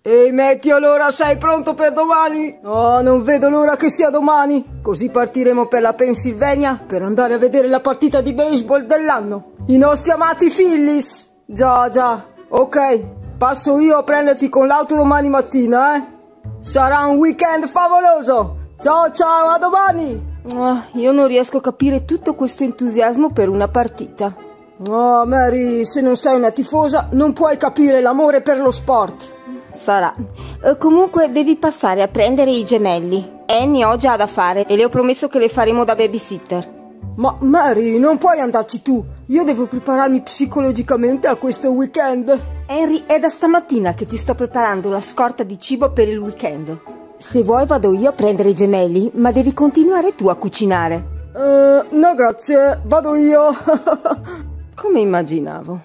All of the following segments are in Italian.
Ehi Matty, allora sei pronto per domani? Oh, non vedo l'ora che sia domani. Così partiremo per la Pennsylvania per andare a vedere la partita di baseball dell'anno. I nostri amati Phillies. Già. Ok, passo io a prenderti con l'auto domani mattina, eh? Sarà un weekend favoloso. Ciao, a domani. Io non riesco a capire tutto questo entusiasmo per una partita. Oh, Mary, se non sei una tifosa non puoi capire l'amore per lo sport. Sarà. Comunque devi passare a prendere i gemelli. Annie ho già da fare e le ho promesso che le faremo da babysitter. Ma Mary, non puoi andarci tu. Io devo prepararmi psicologicamente a questo weekend. Henry, è da stamattina che ti sto preparando la scorta di cibo per il weekend. Se vuoi vado io a prendere i gemelli, ma devi continuare tu a cucinare. No grazie, vado io. Come immaginavo.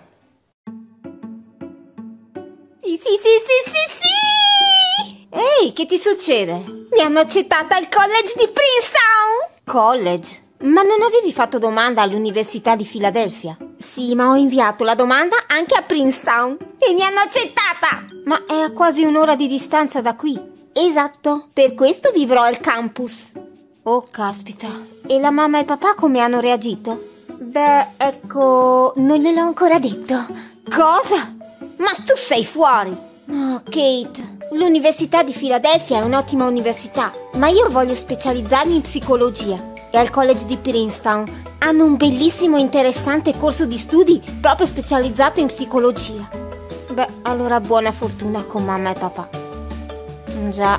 Sì. Ehi, che ti succede? Mi hanno accettata al college di Princeton. College? Ma non avevi fatto domanda all'Università di Filadelfia? Sì, ma ho inviato la domanda anche a Princeton e mi hanno accettata. Ma è a quasi un'ora di distanza da qui. Esatto, per questo vivrò al campus. Oh, caspita. E la mamma e papà come hanno reagito? Beh, ecco, non gliel'ho ancora detto. Cosa? Ma tu sei fuori! Oh, Kate, l'Università di Filadelfia è un'ottima università, ma io voglio specializzarmi in psicologia e al College di Princeton hanno un bellissimo e interessante corso di studi proprio specializzato in psicologia. Beh, allora buona fortuna con mamma e papà. Già.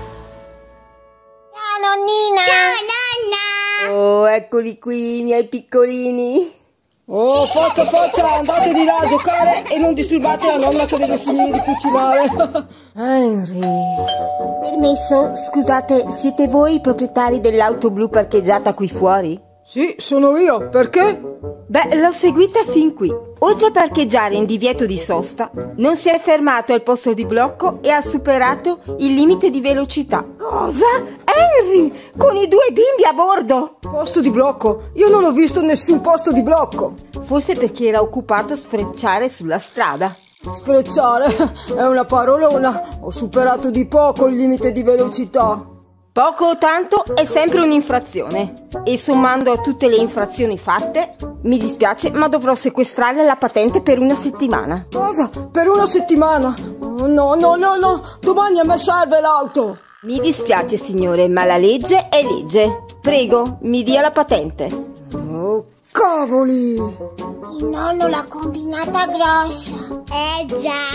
Ciao nonnina! Ciao nonna! Oh, eccoli qui, i miei piccolini! Oh, forza, andate di là a giocare e non disturbate la nonna che deve finire di cucinare. Henry. Permesso, scusate, siete voi i proprietari dell'auto blu parcheggiata qui fuori? Sì, sono io, perché? Beh, l'ho seguita fin qui. Oltre a parcheggiare in divieto di sosta, non si è fermato al posto di blocco e ha superato il limite di velocità. Cosa? Henry, con i 2 bimbi a bordo! Posto di blocco? Io non ho visto nessun posto di blocco. Forse perché era occupato a sfrecciare sulla strada. Sfrecciare è una parolona. Ho superato di poco il limite di velocità. Poco o tanto è sempre un'infrazione. E sommando a tutte le infrazioni fatte, mi dispiace, ma dovrò sequestrare la patente per 1 settimana. Cosa? Per 1 settimana? Oh, no. Domani a me serve l'auto. Mi dispiace, signore, ma la legge è legge. Prego, mi dia la patente. Oh, cavoli! Il nonno l'ha combinata grossa. Già.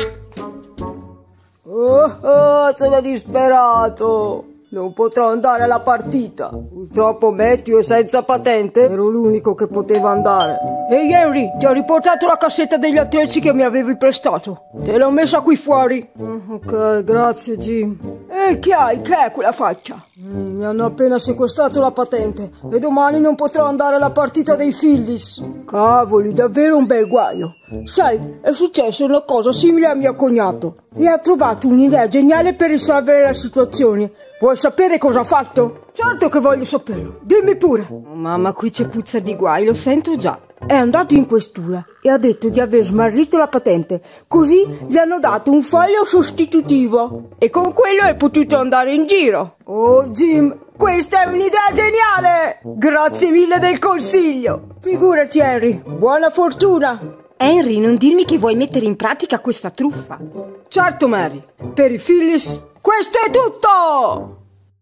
Oh, sono disperato. Non potrò andare alla partita. Purtroppo Matthew è senza patente. Ero l'unico che poteva andare. Ehi Henry, ti ho riportato la cassetta degli attrezzi che mi avevi prestato. Te l'ho messa qui fuori. Ok, grazie Jim. E che hai? Che è quella faccia? Mi hanno appena sequestrato la patente e domani non potrò andare alla partita dei Phillies. Cavoli, davvero un bel guaio. Sai, è successa una cosa simile a mio cognato e ha trovato un'idea geniale per risolvere la situazione. Vuoi sapere cosa ha fatto? Certo che voglio saperlo, dimmi pure. Oh, mamma, qui c'è puzza di guai, lo sento già. È andato in questura e ha detto di aver smarrito la patente, così gli hanno dato un foglio sostitutivo e con quello è potuto andare in giro. Oh Jim, questa è un'idea geniale! Grazie mille del consiglio. Figurati Henry, buona fortuna. Henry, non dirmi che vuoi mettere in pratica questa truffa. Certo Mary, per i Phillies questo è tutto!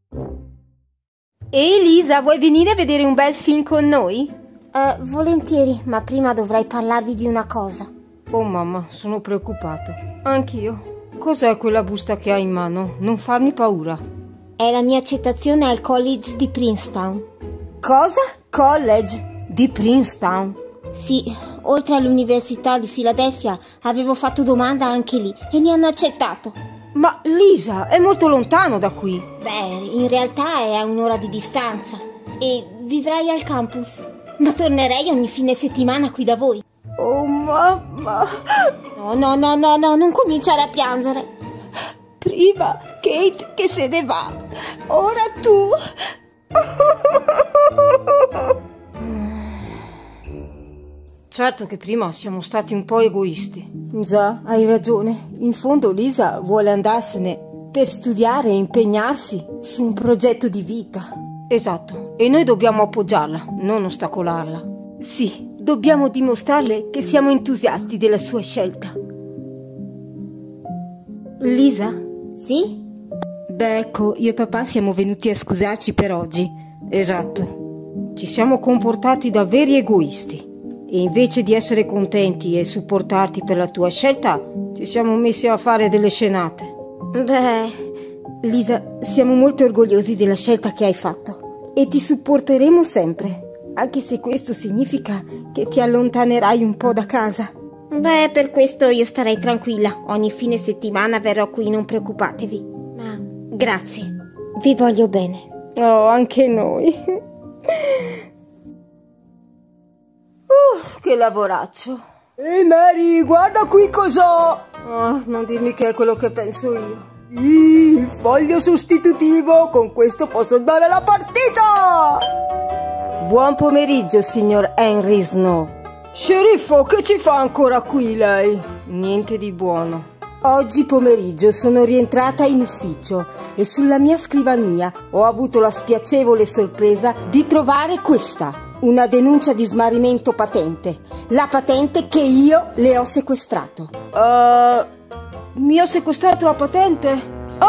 E Elisa, vuoi venire a vedere un bel film con noi? Volentieri, ma prima dovrei parlarvi di una cosa. Oh mamma, sono preoccupato. Anch'io. Cos'è quella busta che hai in mano? Non farmi paura. È la mia accettazione al college di Princeton. Cosa? College di Princeton? Sì, oltre all'Università di Filadelfia avevo fatto domanda anche lì e mi hanno accettato. Ma Lisa, è molto lontano da qui. Beh, in realtà è a un'ora di distanza e vivrai al campus. Ma tornerei ogni fine settimana qui da voi. Oh mamma. No, non cominciare a piangere. Prima Kate che se ne va, ora tu. Certo che prima siamo stati un po' egoisti. Già, hai ragione. In fondo Lisa vuole andarsene per studiare e impegnarsi su un progetto di vita. Esatto, e noi dobbiamo appoggiarla, non ostacolarla. Sì, dobbiamo dimostrarle che siamo entusiasti della sua scelta. Lisa? Sì? Beh, ecco, io e papà siamo venuti a scusarci per oggi. Esatto. Ci siamo comportati da veri egoisti. E invece di essere contenti e supportarti per la tua scelta, ci siamo messi a fare delle scenate. Beh, Lisa, siamo molto orgogliosi della scelta che hai fatto e ti supporteremo sempre, anche se questo significa che ti allontanerai un po' da casa. Beh, per questo io starei tranquilla. Ogni fine settimana verrò qui, non preoccupatevi. Ma grazie, vi voglio bene. Oh, anche noi. Che lavoraccio. Ehi Mary, guarda qui cos'ho. Oh, non dirmi che è quello che penso io. Sì, il foglio sostitutivo, con questo posso andare alla partita! Buon pomeriggio, signor Henry Snow. Sceriffo, che ci fa ancora qui lei? Niente di buono. Oggi pomeriggio sono rientrata in ufficio e sulla mia scrivania ho avuto la spiacevole sorpresa di trovare questa. Una denuncia di smarrimento patente. La patente che io le ho sequestrato. Mi ha sequestrato la patente?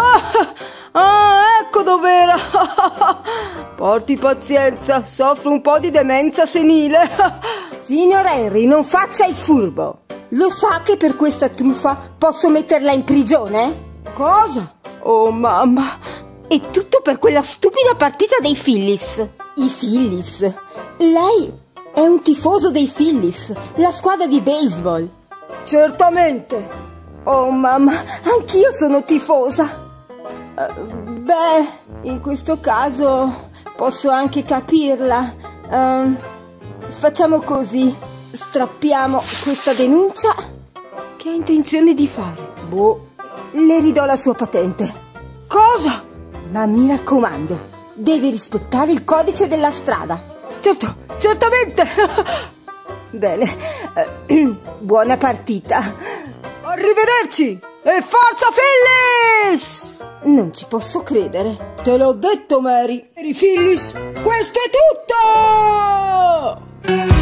Ecco dov'era. Porti pazienza, soffro un po' di demenza senile. Signor Henry, non faccia il furbo. Lo sa che per questa truffa posso metterla in prigione? Cosa? Oh mamma. E tutto per quella stupida partita dei Phillies. I Phillies? Lei è un tifoso dei Phillies, la squadra di baseball. Certamente. Oh mamma, anch'io sono tifosa. Beh, in questo caso posso anche capirla. Facciamo così. Strappiamo questa denuncia. Che ha intenzione di fare? Boh, le ridò la sua patente. Cosa? Ma mi raccomando, deve rispettare il codice della strada. Certo, certamente. Bene, buona partita. Arrivederci e forza Phillies! Non ci posso credere. Te l'ho detto, Mary. Mary Phillies, questo è tutto!